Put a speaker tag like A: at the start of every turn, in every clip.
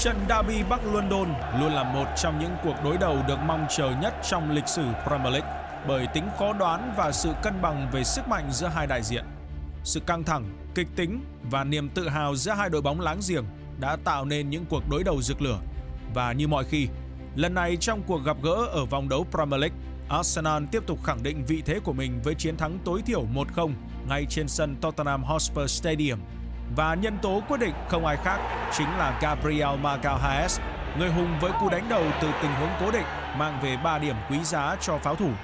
A: Trận derby Bắc London luôn là một trong những cuộc đối đầu được mong chờ nhất trong lịch sử Premier League bởi tính khó đoán và sự cân bằng về sức mạnh giữa hai đại diện. Sự căng thẳng, kịch tính và niềm tự hào giữa hai đội bóng láng giềng đã tạo nên những cuộc đối đầu rực lửa. Và như mọi khi, lần này trong cuộc gặp gỡ ở vòng đấu Premier League, Arsenal tiếp tục khẳng định vị thế của mình với chiến thắng tối thiểu 1-0 ngay trên sân Tottenham Hotspur Stadium. Và nhân tố quyết định không ai khác chính là Gabriel Magalhaes, người hùng với cú đánh đầu từ tình huống cố định mang về 3 điểm quý giá cho pháo thủ.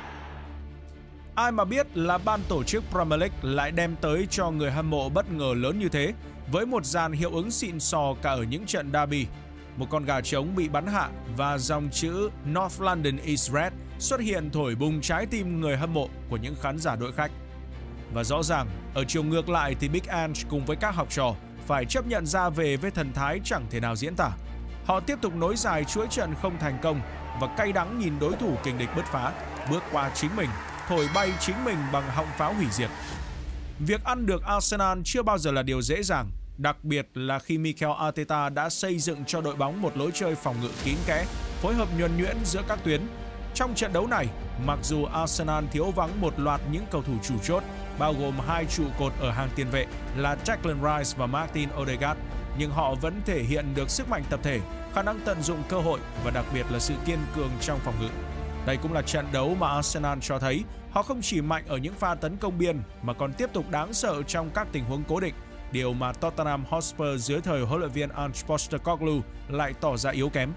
A: Ai mà biết là ban tổ chức Premier League lại đem tới cho người hâm mộ bất ngờ lớn như thế, với một dàn hiệu ứng xịn sò cả ở những trận derby, một con gà trống bị bắn hạ và dòng chữ North London is Red xuất hiện thổi bùng trái tim người hâm mộ của những khán giả đội khách. Và rõ ràng, ở chiều ngược lại thì Big Ange cùng với các học trò phải chấp nhận ra về với thần thái chẳng thể nào diễn tả. Họ tiếp tục nối dài chuỗi trận không thành công và cay đắng nhìn đối thủ kình địch bứt phá, bước qua chính mình, thổi bay chính mình bằng họng pháo hủy diệt. Việc ăn được Arsenal chưa bao giờ là điều dễ dàng, đặc biệt là khi Mikel Arteta đã xây dựng cho đội bóng một lối chơi phòng ngự kín kẽ, phối hợp nhuần nhuyễn giữa các tuyến. Trong trận đấu này, mặc dù Arsenal thiếu vắng một loạt những cầu thủ chủ chốt, bao gồm hai trụ cột ở hàng tiền vệ là Declan Rice và Martin Odegaard, nhưng họ vẫn thể hiện được sức mạnh tập thể, khả năng tận dụng cơ hội và đặc biệt là sự kiên cường trong phòng ngự. Đây cũng là trận đấu mà Arsenal cho thấy họ không chỉ mạnh ở những pha tấn công biên mà còn tiếp tục đáng sợ trong các tình huống cố định, điều mà Tottenham Hotspur dưới thời huấn luyện viên Ange Postecoglou lại tỏ ra yếu kém.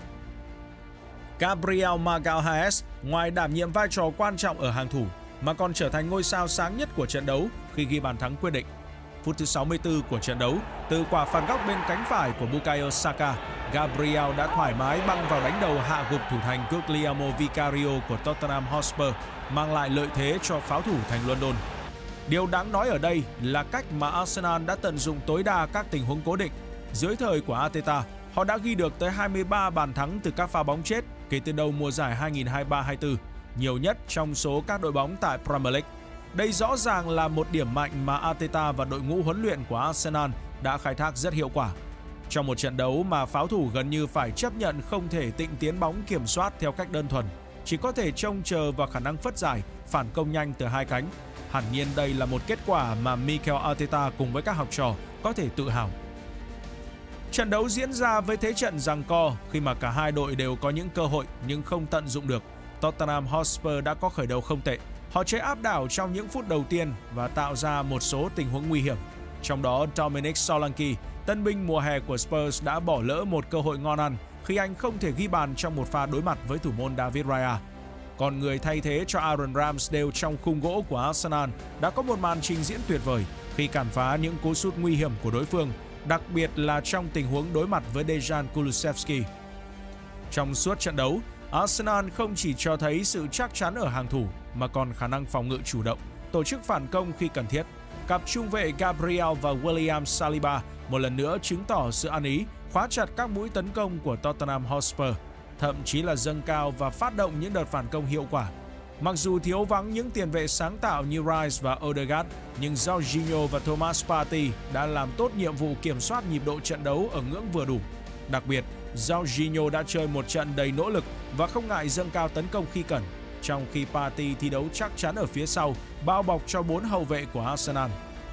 A: Gabriel Magalhaes ngoài đảm nhiệm vai trò quan trọng ở hàng thủ mà còn trở thành ngôi sao sáng nhất của trận đấu khi ghi bàn thắng quyết định. Phút thứ 64 của trận đấu, từ quả phạt góc bên cánh phải của Bukayo Saka, Gabriel đã thoải mái băng vào đánh đầu hạ gục thủ thành Guglielmo Vicario của Tottenham Hotspur, mang lại lợi thế cho pháo thủ thành London. Điều đáng nói ở đây là cách mà Arsenal đã tận dụng tối đa các tình huống cố định. Dưới thời của Arteta, họ đã ghi được tới 23 bàn thắng từ các pha bóng chết kể từ đầu mùa giải 2023-24, nhiều nhất trong số các đội bóng tại Premier League. Đây rõ ràng là một điểm mạnh mà Arteta và đội ngũ huấn luyện của Arsenal đã khai thác rất hiệu quả. Trong một trận đấu mà pháo thủ gần như phải chấp nhận không thể tịnh tiến bóng kiểm soát theo cách đơn thuần, chỉ có thể trông chờ vào khả năng phất giải, phản công nhanh từ hai cánh. Hẳn nhiên đây là một kết quả mà Mikel Arteta cùng với các học trò có thể tự hào. Trận đấu diễn ra với thế trận giằng co khi mà cả hai đội đều có những cơ hội nhưng không tận dụng được. Tottenham Hotspur đã có khởi đầu không tệ. Họ chơi áp đảo trong những phút đầu tiên và tạo ra một số tình huống nguy hiểm. Trong đó, Dominic Solanke, tân binh mùa hè của Spurs đã bỏ lỡ một cơ hội ngon ăn khi anh không thể ghi bàn trong một pha đối mặt với thủ môn David Raya. Còn người thay thế cho Aaron Ramsdale trong khung gỗ của Arsenal đã có một màn trình diễn tuyệt vời khi cản phá những cú sút nguy hiểm của đối phương, đặc biệt là trong tình huống đối mặt với Dejan Kulusevski. Trong suốt trận đấu, Arsenal không chỉ cho thấy sự chắc chắn ở hàng thủ mà còn khả năng phòng ngự chủ động, tổ chức phản công khi cần thiết. Cặp trung vệ Gabriel và William Saliba một lần nữa chứng tỏ sự ăn ý, khóa chặt các mũi tấn công của Tottenham Hotspur, thậm chí là dâng cao và phát động những đợt phản công hiệu quả. Mặc dù thiếu vắng những tiền vệ sáng tạo như Rice và Odegaard, nhưng Jorginho và Thomas Partey đã làm tốt nhiệm vụ kiểm soát nhịp độ trận đấu ở ngưỡng vừa đủ. Đặc biệt, Jorginho đã chơi một trận đầy nỗ lực và không ngại dâng cao tấn công khi cần, trong khi Partey thi đấu chắc chắn ở phía sau, bao bọc cho 4 hậu vệ của Arsenal.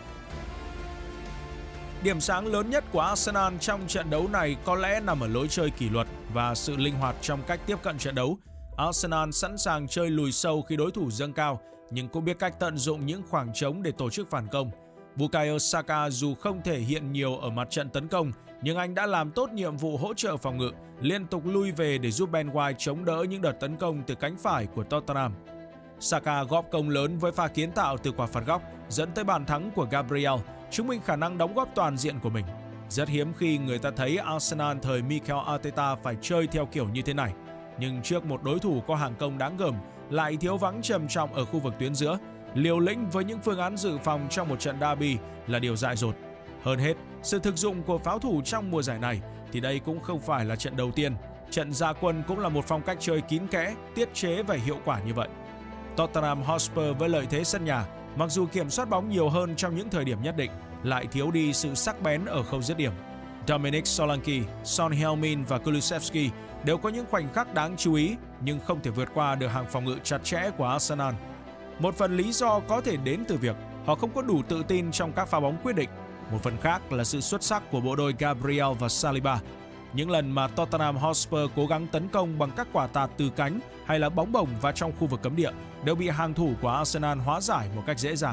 A: Điểm sáng lớn nhất của Arsenal trong trận đấu này có lẽ nằm ở lối chơi kỷ luật và sự linh hoạt trong cách tiếp cận trận đấu. Arsenal sẵn sàng chơi lùi sâu khi đối thủ dâng cao, nhưng cũng biết cách tận dụng những khoảng trống để tổ chức phản công. Bukayo Saka dù không thể hiện nhiều ở mặt trận tấn công, nhưng anh đã làm tốt nhiệm vụ hỗ trợ phòng ngự, liên tục lui về để giúp Ben White chống đỡ những đợt tấn công từ cánh phải của Tottenham. Saka góp công lớn với pha kiến tạo từ quả phạt góc dẫn tới bàn thắng của Gabriel, chứng minh khả năng đóng góp toàn diện của mình. Rất hiếm khi người ta thấy Arsenal thời Mikel Arteta phải chơi theo kiểu như thế này. Nhưng trước một đối thủ có hàng công đáng gờm, lại thiếu vắng trầm trọng ở khu vực tuyến giữa, liều lĩnh với những phương án dự phòng trong một trận derby là điều dại dột. Hơn hết, sự thực dụng của pháo thủ trong mùa giải này thì đây cũng không phải là trận đầu tiên. Trận ra quân cũng là một phong cách chơi kín kẽ, tiết chế và hiệu quả như vậy. Tottenham Hotspur với lợi thế sân nhà, mặc dù kiểm soát bóng nhiều hơn trong những thời điểm nhất định, lại thiếu đi sự sắc bén ở khâu dứt điểm. Dominic Solanke, Son Heung-min và Kulusevski đều có những khoảnh khắc đáng chú ý nhưng không thể vượt qua được hàng phòng ngự chặt chẽ của Arsenal. Một phần lý do có thể đến từ việc họ không có đủ tự tin trong các pha bóng quyết định. Một phần khác là sự xuất sắc của bộ đôi Gabriel và Saliba. Những lần mà Tottenham Hotspur cố gắng tấn công bằng các quả tạt từ cánh hay là bóng bổng và trong khu vực cấm địa đều bị hàng thủ của Arsenal hóa giải một cách dễ dàng.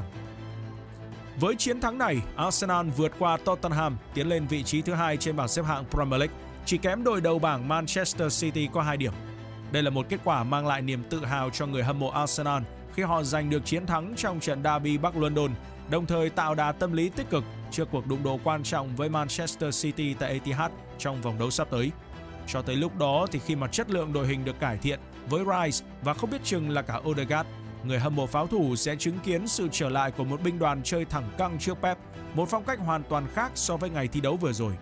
A: Với chiến thắng này, Arsenal vượt qua Tottenham, tiến lên vị trí thứ 2 trên bảng xếp hạng Premier League, chỉ kém đội đầu bảng Manchester City có 2 điểm. Đây là một kết quả mang lại niềm tự hào cho người hâm mộ Arsenal khi họ giành được chiến thắng trong trận derby Bắc London, đồng thời tạo đà tâm lý tích cực trước cuộc đụng độ quan trọng với Manchester City tại Etihad trong vòng đấu sắp tới. Cho tới lúc đó thì khi mà chất lượng đội hình được cải thiện với Rice và không biết chừng là cả Odegaard, người hâm mộ pháo thủ sẽ chứng kiến sự trở lại của một binh đoàn chơi thẳng căng trước Pep, một phong cách hoàn toàn khác so với ngày thi đấu vừa rồi.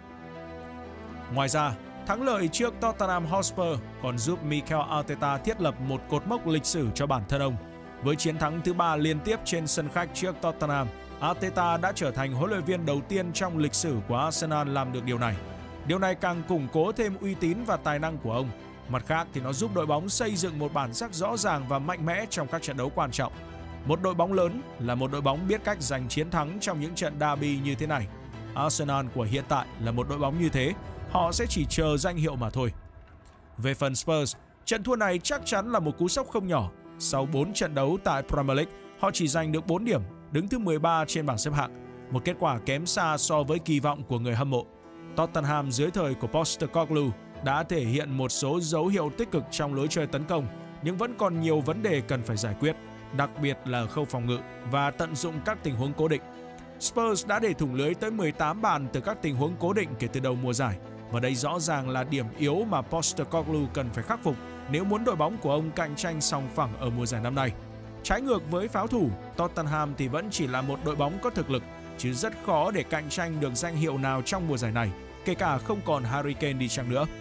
A: Ngoài ra, thắng lợi trước Tottenham Hotspur còn giúp Mikel Arteta thiết lập một cột mốc lịch sử cho bản thân ông. Với chiến thắng thứ 3 liên tiếp trên sân khách trước Tottenham, Arteta đã trở thành huấn luyện viên đầu tiên trong lịch sử của Arsenal làm được điều này. Điều này càng củng cố thêm uy tín và tài năng của ông. Mặt khác thì nó giúp đội bóng xây dựng một bản sắc rõ ràng và mạnh mẽ trong các trận đấu quan trọng. Một đội bóng lớn là một đội bóng biết cách giành chiến thắng trong những trận derby như thế này. Arsenal của hiện tại là một đội bóng như thế, họ sẽ chỉ chờ danh hiệu mà thôi. Về phần Spurs, trận thua này chắc chắn là một cú sốc không nhỏ. Sau 4 trận đấu tại Premier League, họ chỉ giành được 4 điểm, đứng thứ 13 trên bảng xếp hạng, một kết quả kém xa so với kỳ vọng của người hâm mộ. Tottenham dưới thời của Postecoglou đã thể hiện một số dấu hiệu tích cực trong lối chơi tấn công, nhưng vẫn còn nhiều vấn đề cần phải giải quyết, đặc biệt là khâu phòng ngự và tận dụng các tình huống cố định. Spurs đã để thủng lưới tới 18 bàn từ các tình huống cố định kể từ đầu mùa giải, và đây rõ ràng là điểm yếu mà Postecoglou cần phải khắc phục nếu muốn đội bóng của ông cạnh tranh song phẳng ở mùa giải năm nay. Trái ngược với pháo thủ, Tottenham thì vẫn chỉ là một đội bóng có thực lực, chứ rất khó để cạnh tranh được danh hiệu nào trong mùa giải này, kể cả không còn Harry Kane đi chăng nữa.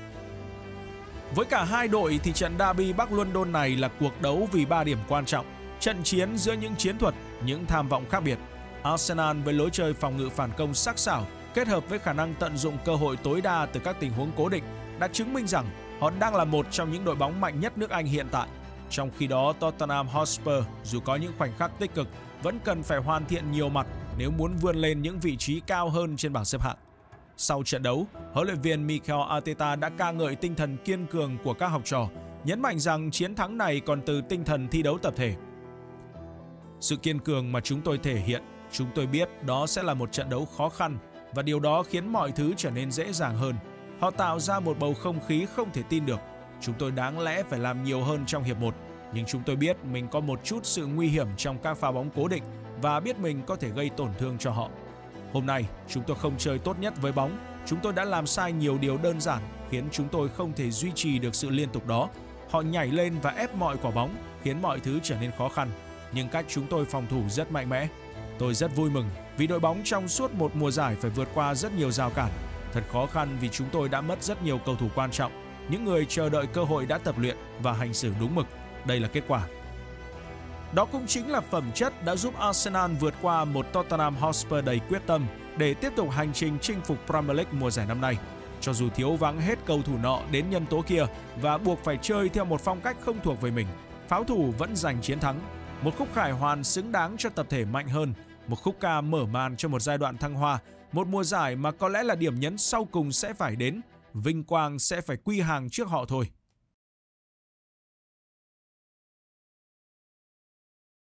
A: Với cả hai đội thì trận derby Bắc London này là cuộc đấu vì 3 điểm quan trọng, trận chiến giữa những chiến thuật, những tham vọng khác biệt. Arsenal với lối chơi phòng ngự phản công sắc sảo kết hợp với khả năng tận dụng cơ hội tối đa từ các tình huống cố định đã chứng minh rằng họ đang là một trong những đội bóng mạnh nhất nước Anh hiện tại. Trong khi đó, Tottenham Hotspur dù có những khoảnh khắc tích cực vẫn cần phải hoàn thiện nhiều mặt nếu muốn vươn lên những vị trí cao hơn trên bảng xếp hạng. Sau trận đấu, huấn luyện viên Mikel Arteta đã ca ngợi tinh thần kiên cường của các học trò, nhấn mạnh rằng chiến thắng này còn từ tinh thần thi đấu tập thể. Sự kiên cường mà chúng tôi thể hiện, chúng tôi biết đó sẽ là một trận đấu khó khăn và điều đó khiến mọi thứ trở nên dễ dàng hơn. Họ tạo ra một bầu không khí không thể tin được. Chúng tôi đáng lẽ phải làm nhiều hơn trong hiệp 1, nhưng chúng tôi biết mình có một chút sự nguy hiểm trong các pha bóng cố định và biết mình có thể gây tổn thương cho họ. Hôm nay, chúng tôi không chơi tốt nhất với bóng. Chúng tôi đã làm sai nhiều điều đơn giản khiến chúng tôi không thể duy trì được sự liên tục đó. Họ nhảy lên và ép mọi quả bóng, khiến mọi thứ trở nên khó khăn. Nhưng cách chúng tôi phòng thủ rất mạnh mẽ. Tôi rất vui mừng vì đội bóng trong suốt một mùa giải phải vượt qua rất nhiều rào cản. Thật khó khăn vì chúng tôi đã mất rất nhiều cầu thủ quan trọng, những người chờ đợi cơ hội đã tập luyện và hành xử đúng mực. Đây là kết quả. Đó cũng chính là phẩm chất đã giúp Arsenal vượt qua một Tottenham Hotspur đầy quyết tâm để tiếp tục hành trình chinh phục Premier League mùa giải năm nay. Cho dù thiếu vắng hết cầu thủ nọ đến nhân tố kia và buộc phải chơi theo một phong cách không thuộc về mình, pháo thủ vẫn giành chiến thắng. Một khúc khải hoàn xứng đáng cho tập thể mạnh hơn, một khúc ca mở màn cho một giai đoạn thăng hoa, một mùa giải mà có lẽ là điểm nhấn sau cùng sẽ phải đến, vinh quang sẽ phải quy hàng trước họ thôi.